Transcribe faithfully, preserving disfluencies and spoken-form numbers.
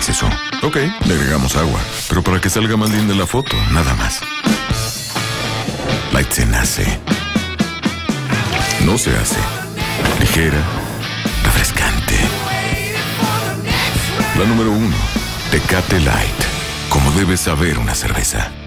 exceso. Ok, le agregamos agua, pero para que salga más linda la foto, nada más. Light se nace. No se hace. Ligera, refrescante. La número uno, Tecate Light. Como debe saber una cerveza.